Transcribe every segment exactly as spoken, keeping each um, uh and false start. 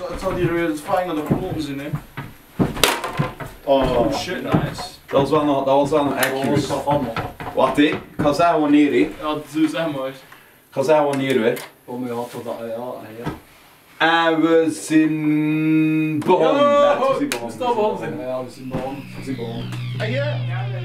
I told you there was flying on the buttons in there. Oh, Oh shit, nice. Dat was wel nog, dat was wel nog accurate. Wacht hé, ik ga zeggen wanneer hé. Ja, dat doe zeg maar. Ik ga zeggen wanneer hè. kom je had tot dat, ja, ja. En we zijn begonnen. Ja, Net, we zijn we begonnen. staan begonnen. Ja, we zijn begonnen, we zijn begonnen. En ja?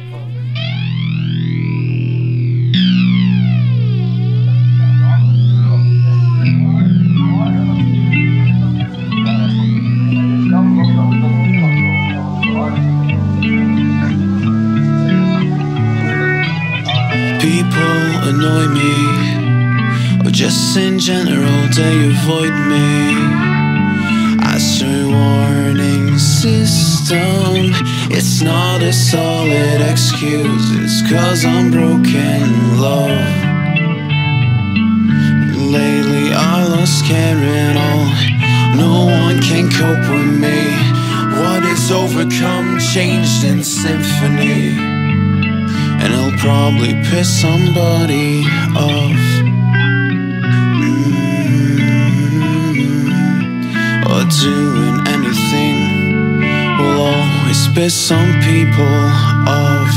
People annoy me, or just in general they avoid me. As a warning system, it's not a solid excuse, it's cause I'm broken in love. Lately I lost care at all, no one can cope with me. What is overcome, changed in symphony. And it'll probably piss somebody off. Mm-hmm. Or doing anything will always piss some people off.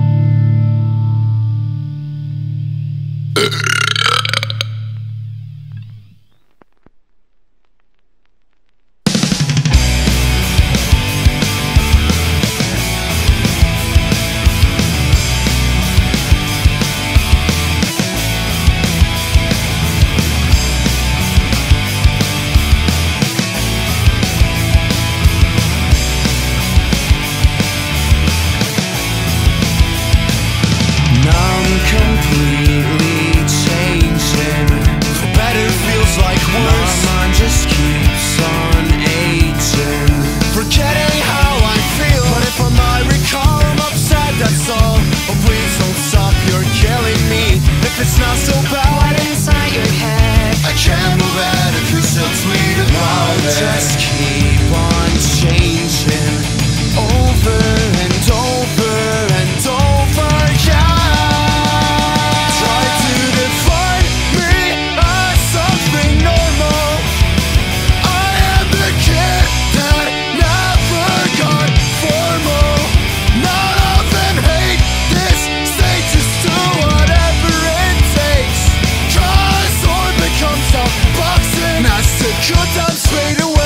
Just keep on changing over and over and over again. Try to define me as something normal. I am the kid that never got formal. None of them hate this state, just do whatever it takes. Trust or become self-boxing as the good times fade away.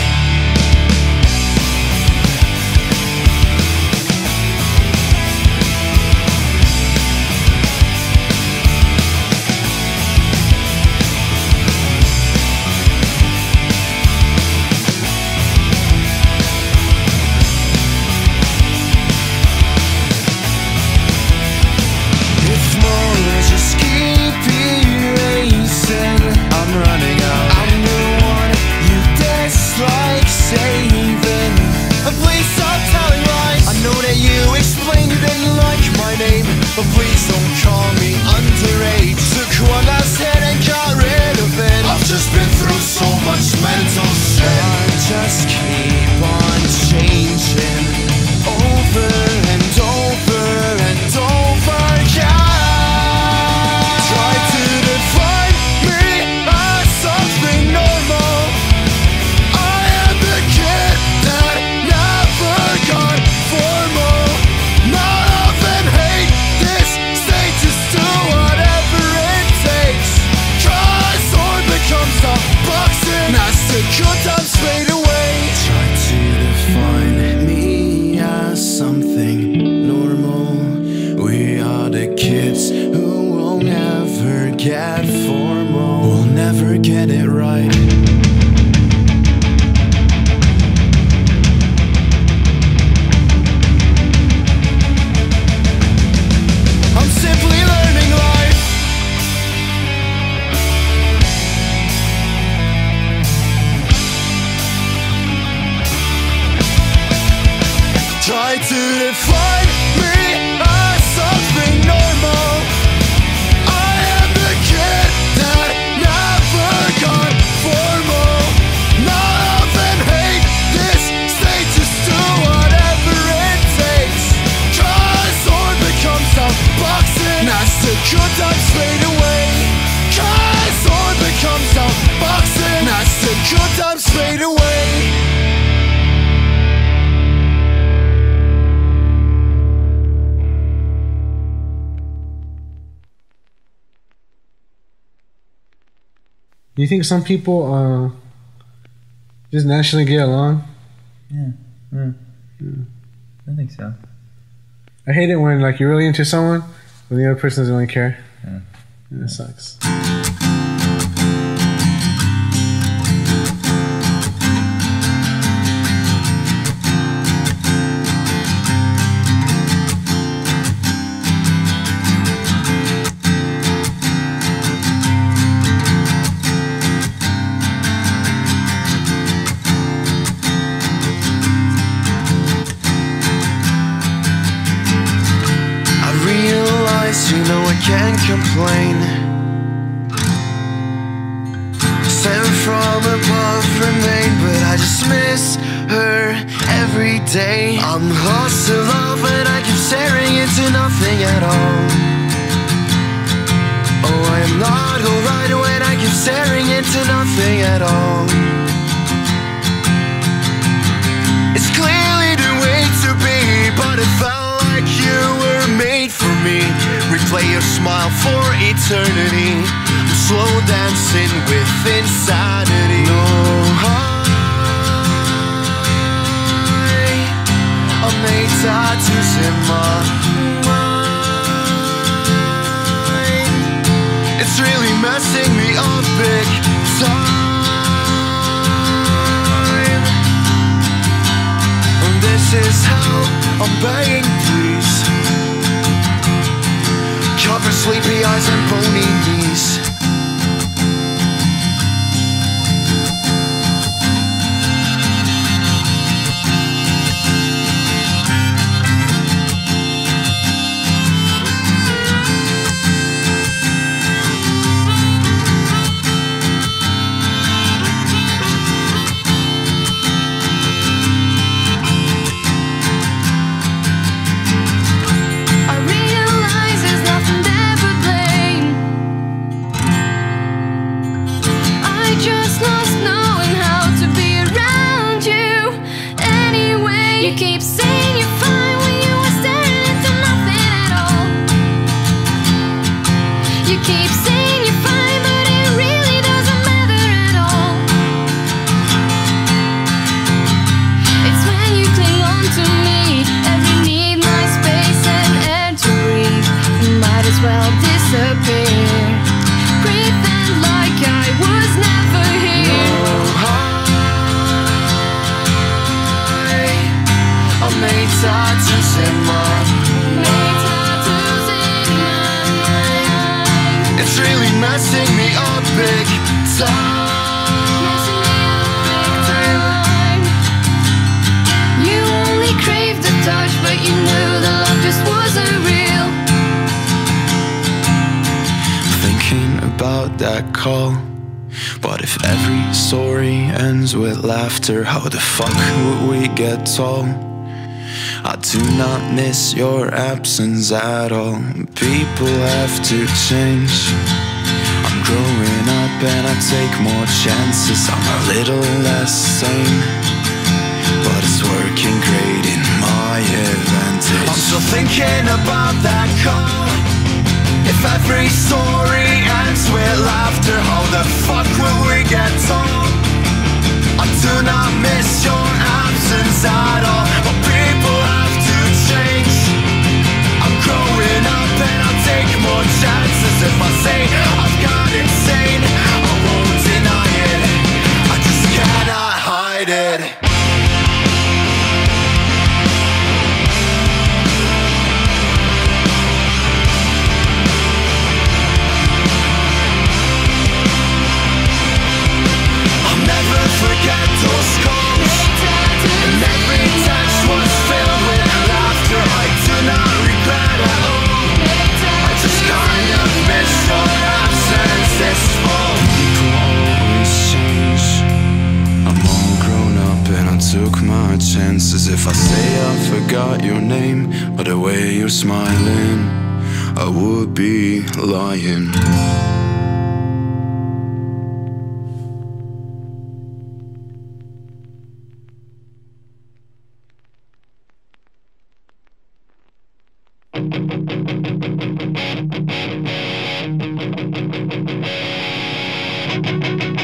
But please don't call me underage. Took one last hit and got rid of it. I've just been through so much mental shit. I just keep on changing over and over and over again. Try to define me as something normal. I am the kid that never got formal. None of them hate this state, just do whatever it takes. Trust or become self-boxing as the good times fade away. Try to define me as something normal. We are the kids who will never get formal. We'll never get it right. Try to define me as something normal. I am the kid that never got formal. None of them hate this state, just do whatever it takes. Trust or become self-boxing as the good times fade away. Trust or become self-boxing as the good times fade away. You think some people uh, just naturally get along? Yeah. Mm. Mm. I think so. I hate it when like you're really into someone, but the other person doesn't really care. Yeah. And it sucks. You know I can't complain. Sent from above remain, but I just miss her every day. I'm lost in love and I keep staring into nothing at all. Oh, I am not alright when I keep staring into nothing at all. It's clearly the way to be, but it felt like you were made for me. Replay your smile for eternity. I'm slow dancing with insanity. No, I, I made tattoos in my mind. It's really messing me up big time. And this is how I'm begging, please. Cover sleepy eyes and bony knees. But if every story ends with laughter, how the fuck would we get tall? I do not miss your absence at all. People have to change. I'm growing up and I take more chances. I'm a little less sane, but it's working great in my advantage. I'm still thinking about that call. If every story ends with laughter, how the fuck will we get tall? I do not miss your absence at all, but people have to change. I'm growing up and I'll take more chances. If I say I've gone insane, I won't deny it. I just cannot hide it. Forget those calls, and every text was filled with laughter. I do not regret at all. I just kind of miss your absence this fall. People always change. I'm all grown up and I took my chances. If I say I forgot your name or the way you're smiling, I would be lying. Thank you.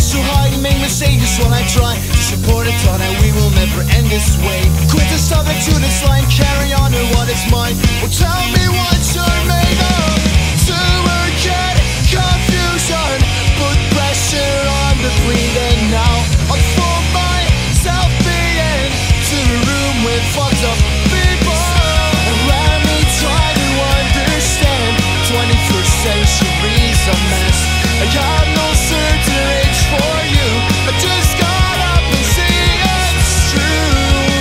so hard to make mistakes when I try to support it on and we will never end this way. Quit the stuff into this line, carry on to what is mine. Well, tell me what you're made of. To forget confusion, put pressure on the bleeding now. I'll fool myself being to a room with fucked up people. And let me try to understand twenty-first century's a mess. I got no certain age for you, I just got up and see it's true.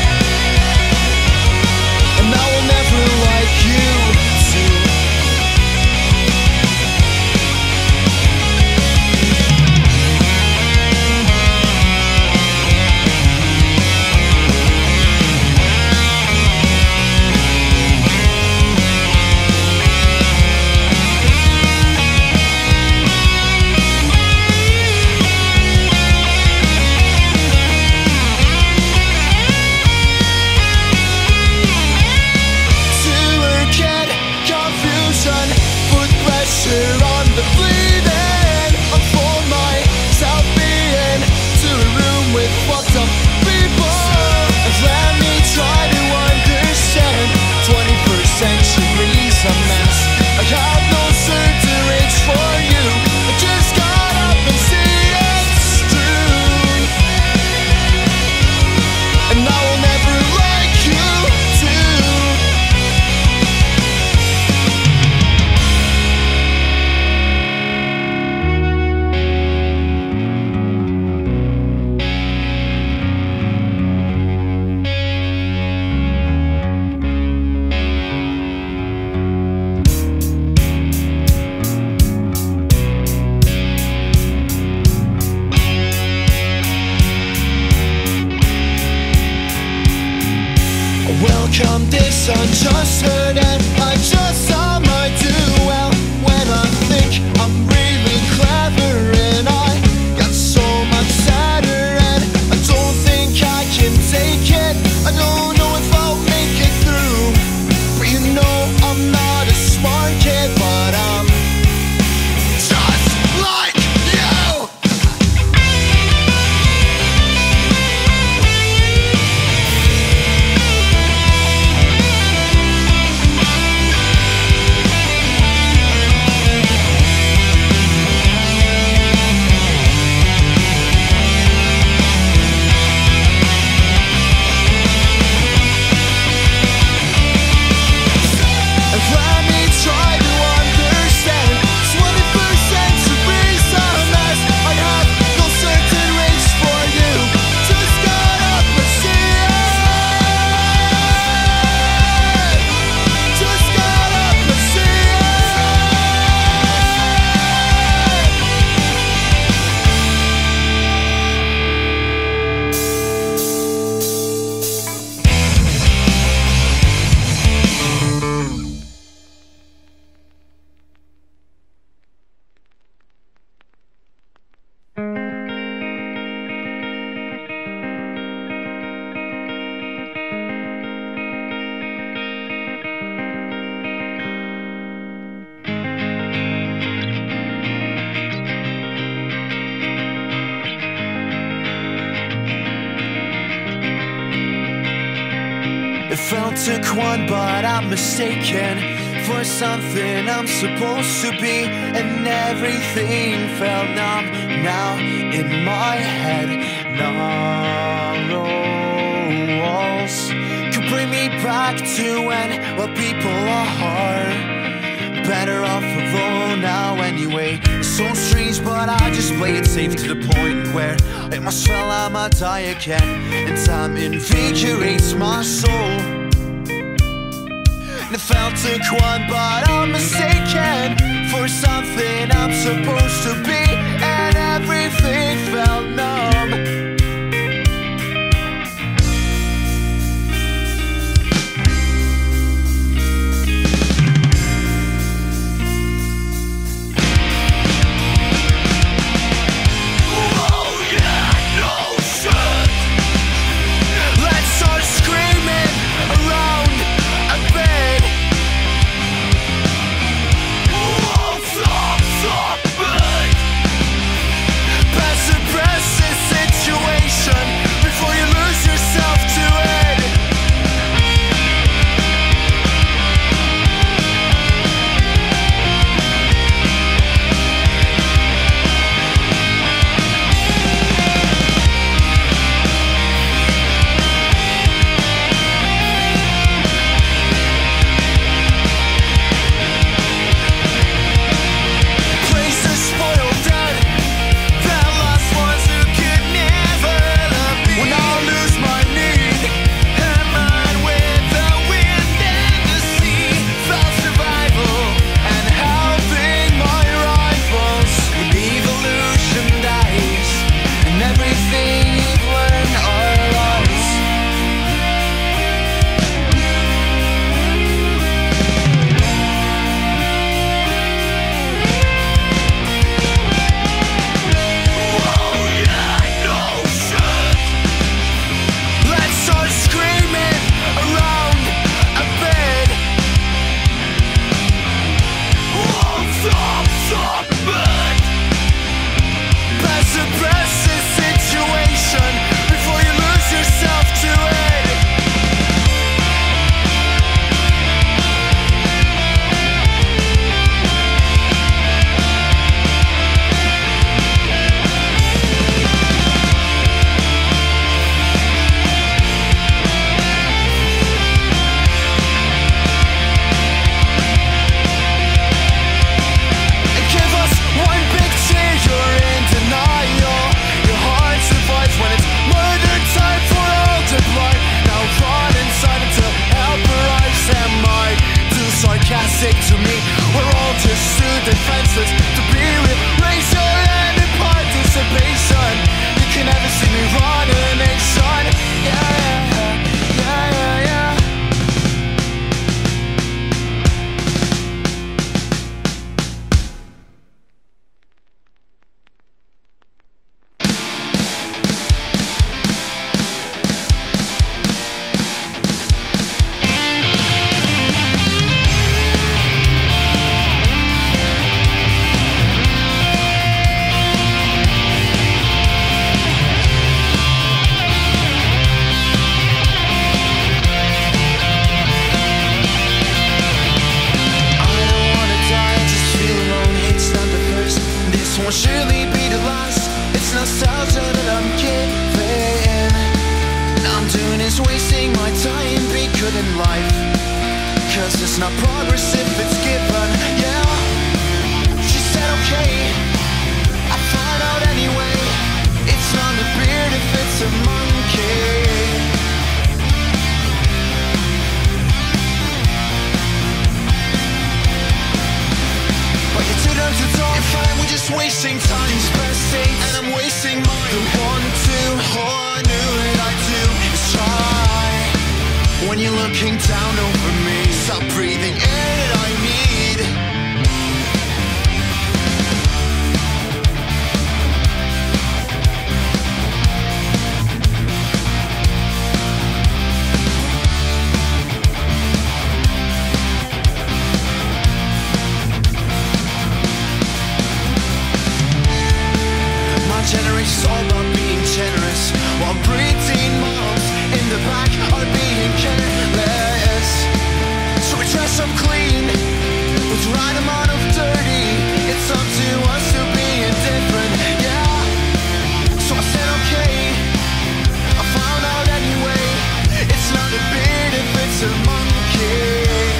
And I will never like you too. On the bleeding, unfold myself being to a room with fucked up people. And let me try to understand twenty-first century's a mess. I have no certain age for you, I just got up and see it's true. And I will never like you too. Welcome this unjust hurt and I just saw my do well when I think I'm really clever and I got so much sadder and I don't think I can take it. I don't know if I'll make it through, but you know I'm not a smart kid, but I'm just like you. It felt took one, but I'm mistaken for something I'm supposed to be, and everything felt numb now in my head. Narrow walls could bring me back to when, well, people are better off alone now anyway. It's so strange, but I just play it safe to the point where it must feel I'ma die again, and time invigorates my soul. And it felt took one, but I'm mistaken for something I'm supposed to be, and everything felt numb. Best won't surely be the last. It's nostalgia that I'm giving. All I'm doing is wasting my time. Be good in life, cause it's not progress if it's given. Yeah, she said okay, I found out anyway. It's not a beard if it's a monkey. But you didn't to talk. If I were just wasting time, these best dates, and I'm wasting mine. The one, two, all I knew that I do is try. When you're looking down over me, stop breathing air that I need. Generation's all about being generous, while breeding moms in the back are being careless. So we dress up clean with the right amount of dirty. It's up to us to be indifferent, yeah. So I said okay, I found out anyway. It's not a beard if it's a monkey.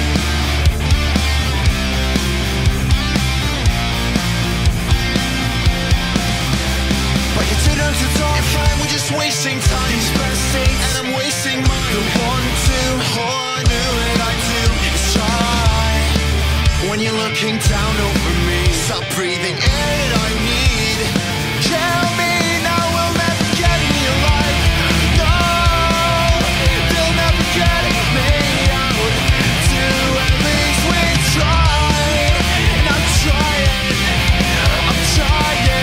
But you didn't to talk. If I were just wasting time, these best dates, and I'm wasting mine. The one, two, all I knew that I do is try. When you're looking down over me, stop breathing air that I need. Tell me now we'll never get me alive. No, they'll never get me out. Do at least we try. And I'm trying, I'm trying.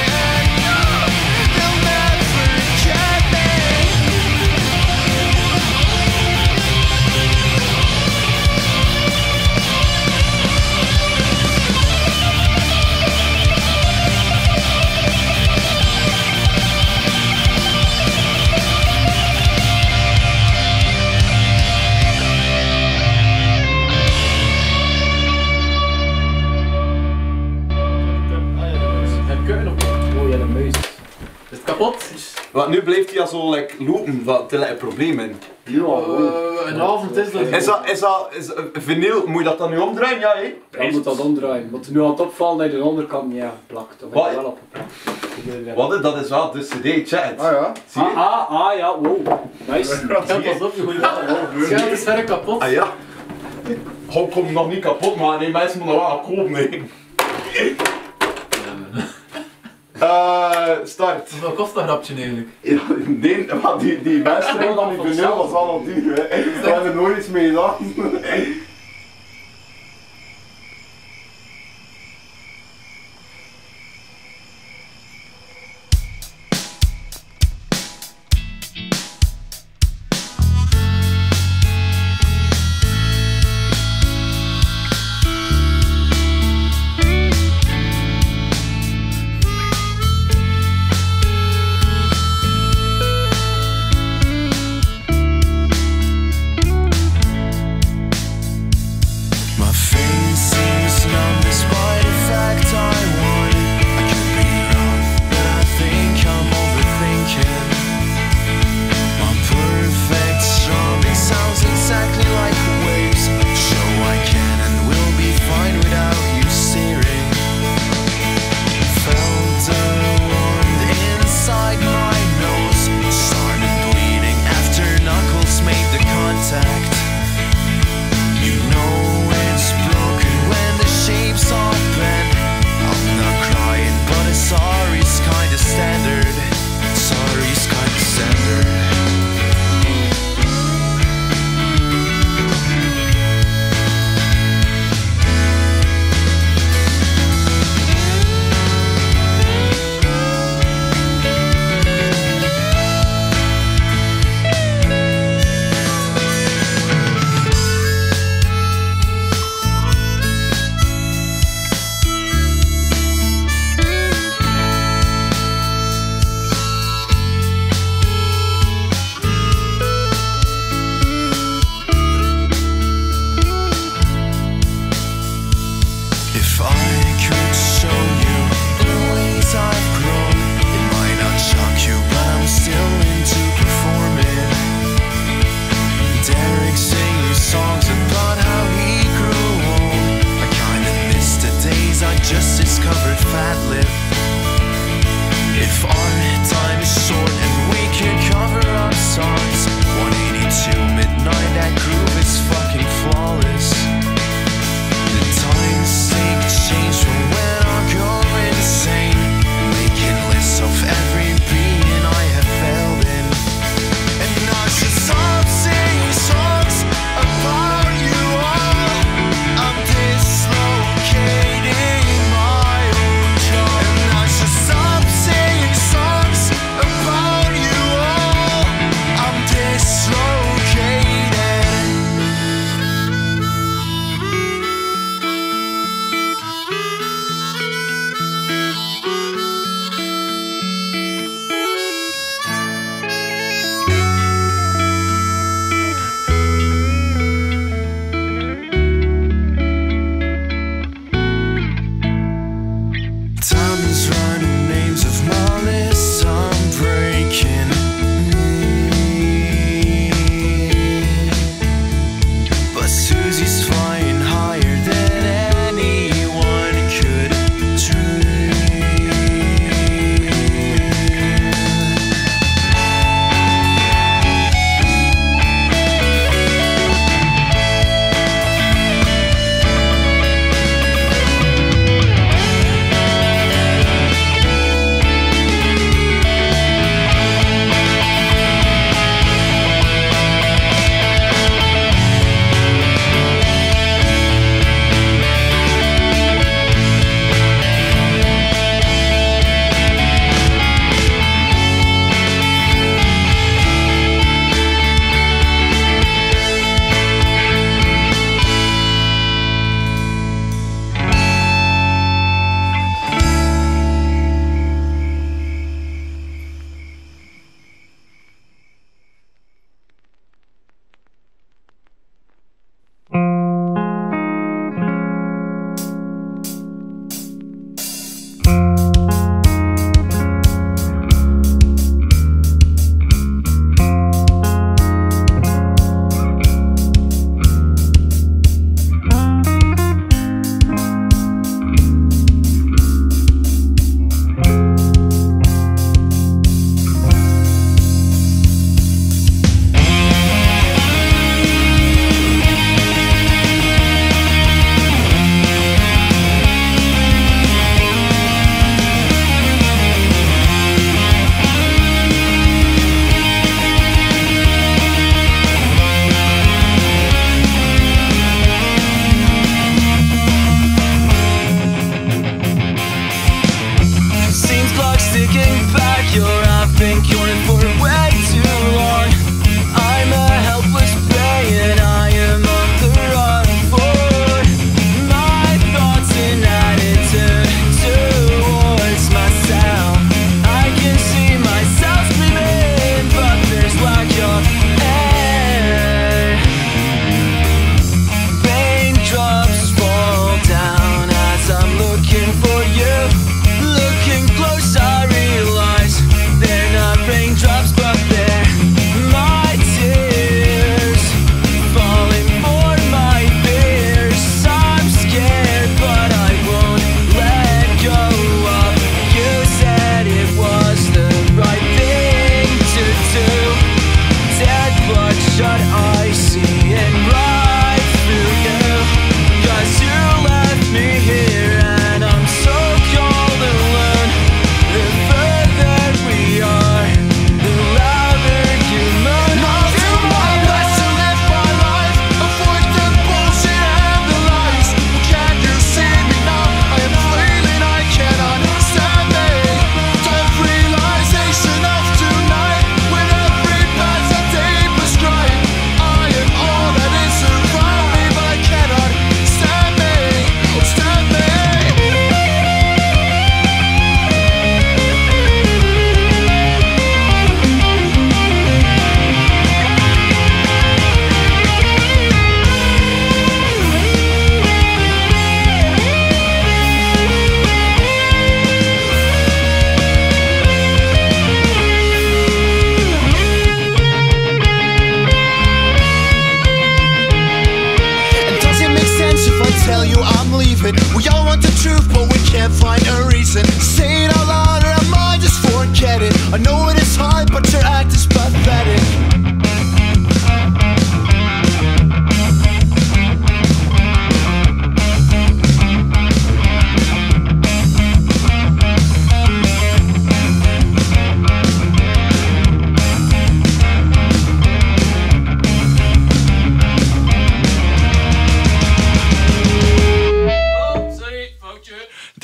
Want nu blijft hij zo like, lopen, van, te een probleem in. Ja, Uh, een avond is dat. Is dat, is dat, is, vinyl, moet je dat dan nu omdraaien? Ja, hé? ja, je moet dat omdraaien. Want nu aan het opvallen dat je de onderkant ja, plakt. Dan Wat? ben je wel opgeplakt. Wat is dat? Is wel de cd, chat. Ah ja. Zie je? Ah, ah, ah, ja, wow. Nice. Kijk, pas op, je moet je Schijnt is verder kapot. Ah ja. Gewoon kom nog niet kapot, maar nee, mensen moeten nog wel kopen. Nee. Uh, start. Hoeveel kost dat grapje eigenlijk? Ja, nee, maar die, die beste ring van die vinyl was wel al duur. Hè. We hebben er nooit iets mee gedaan.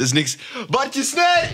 is niks. Bartje Snij!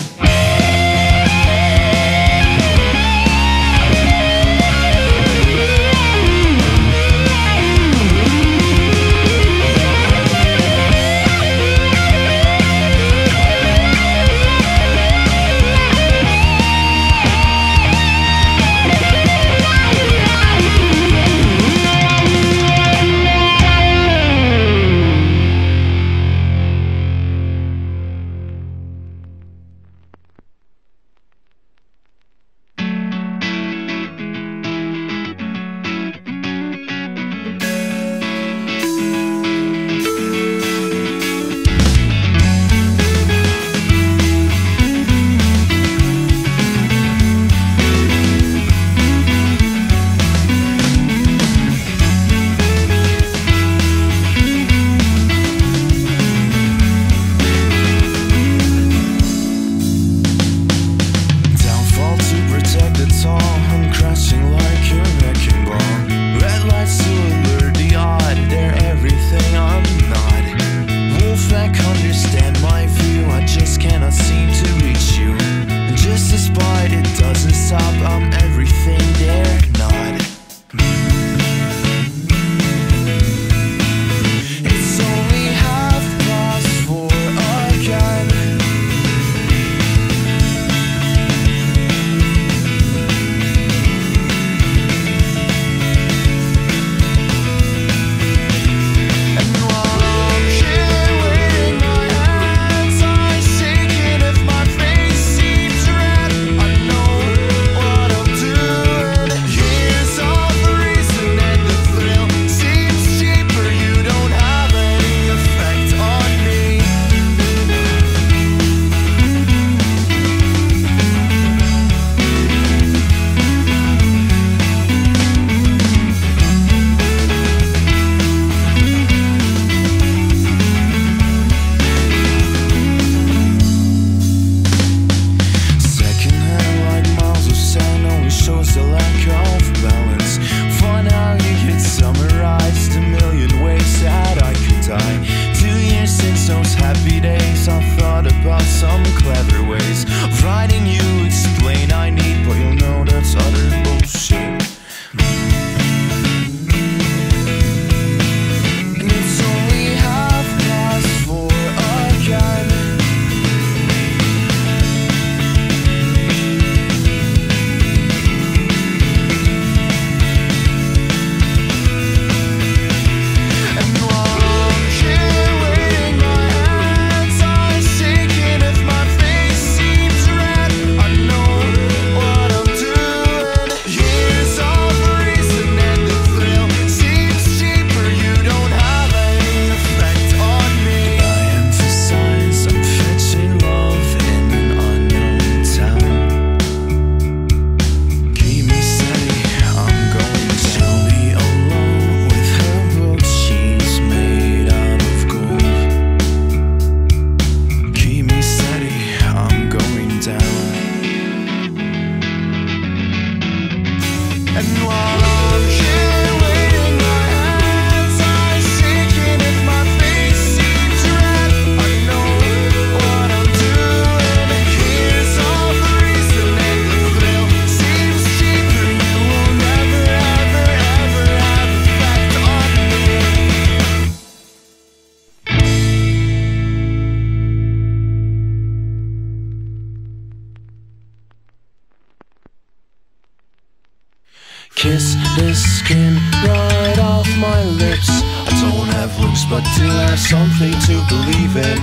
Kiss the skin right off my lips. I don't have looks, but do have something to believe in.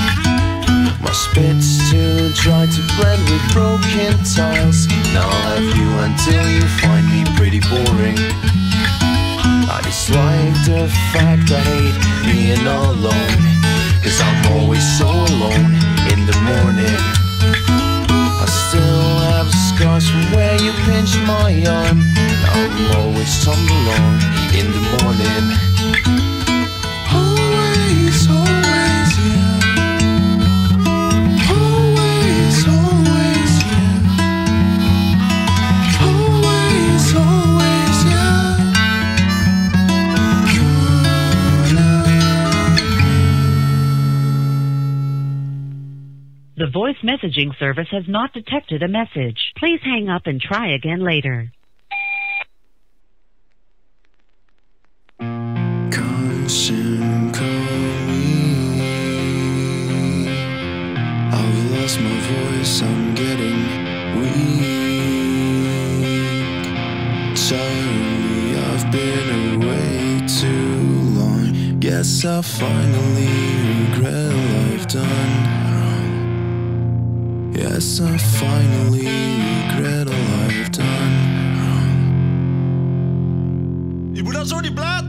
My spit's too dry to blend with broken tiles. Now I'll have you until you find me pretty boring. I dislike the fact I hate being alone, 'cause I'm always so alone in the morning. I still have scars from where you pinched my arm. I'm always tumble on in the morning. Always, always, yeah. Always, always, yeah. Always, always, yeah. Gonna... 'Cause I voice messaging service has not detected a message. Please hang up and try again later. Constant calling. I've lost my voice, I'm getting weak. Sorry, I've been away too long. Guess I finally regret all I've done wrong. Yes, I finally regret all I've done wrong. Je moet dan zo die blaad.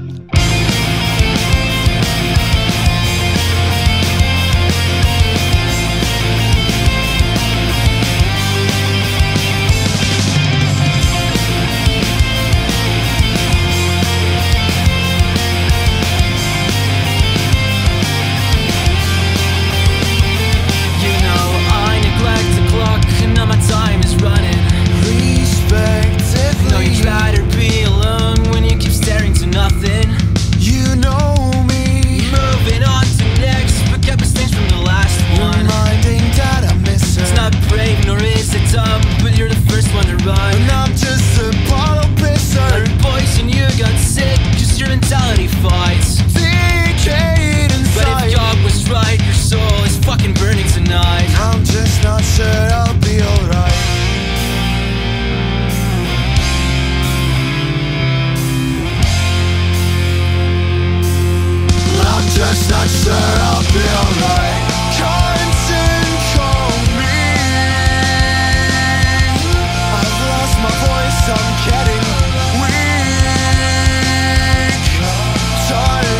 Time is running. Respectively. No, you'd rather be alone when you keep staring to nothing. You know me. Moving on to next. Pick up mistakes from the last one. Reminding that I miss her. It's not brave nor is it dumb, but you're the first one to run. And I'm just a bottle pisser. Like poison, you got sick, cause your mentality fights. Decayed inside. But if God was right, your soul is fucking burning tonight. I'm just not sure I'll be alright. I'm just not sure I'll be alright. Constant call me. I've lost my voice, I'm getting weak. Tired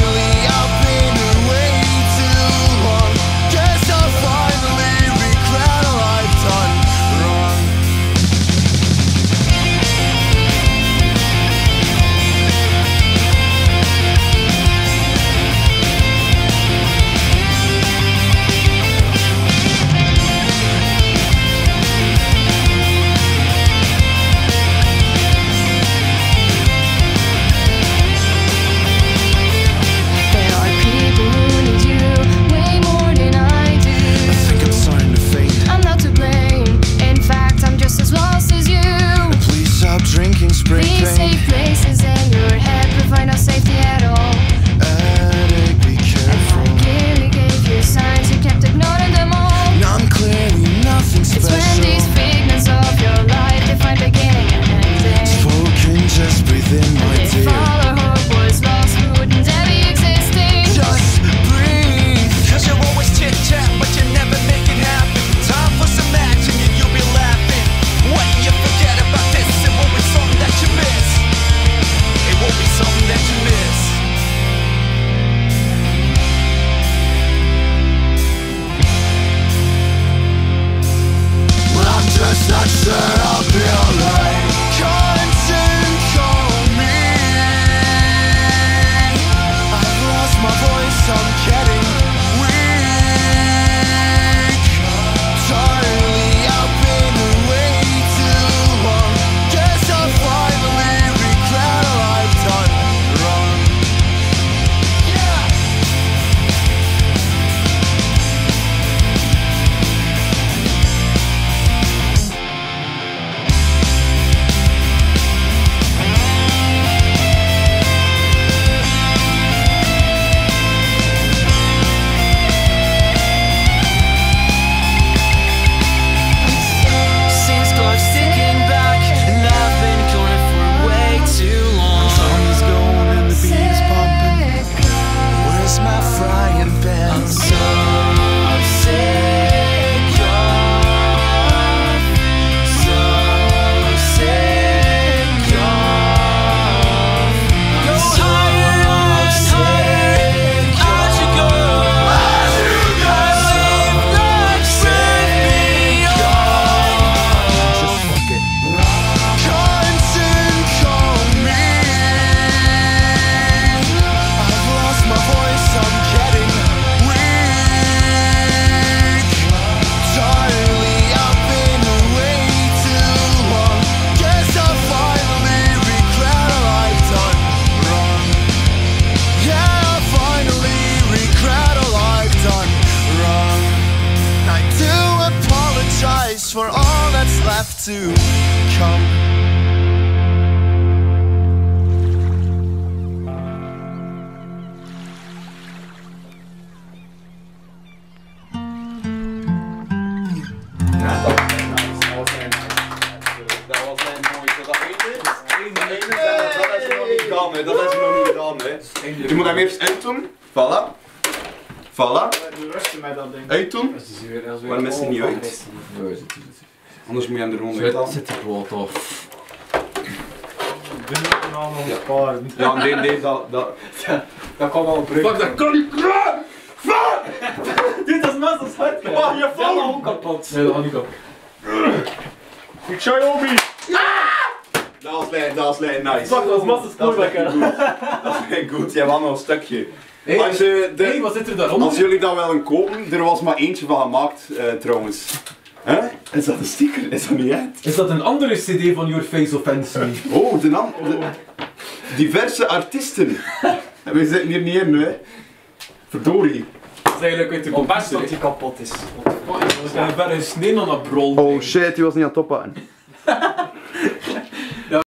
have to come. Dat is nog niet gedaan, hè. Je moet hem eerst uitdoen. Voilà. Voilà. Uitdoen. Waarom is hij niet uit? Anders moet je hem er gewoon uit halen. Zit er gewoon af. Ja, nee, nee, dat... Dat, dat kan wel breken. Fuck, dat kan niet kraken! Fuck! Dit is massa hard, man. Oh, je valt ook kapot. Nee, dat gaat niet kapot. Ik Xiaomi! Dat was lijn, dat was lijn, nice. Fuck, dat was massa spoorback, hè. Dat is echt goed, jij had nog een stukje. Hé, als, je de, hey, wat zit er daaronder? Als jullie dat willen kopen, er was maar eentje van gemaakt, uh, trouwens. Hè? Is dat een sticker? Is dat niet echt? Is dat een andere cd van Your Face Offends Me? Oh, de andere. Diverse artiesten. We zitten hier niet in, hè. Verdorie. Dat is eigenlijk uit de computer. Best dat die kapot is. We zijn verder snel aan een brol. Oh shit, die was niet aan het oppakken.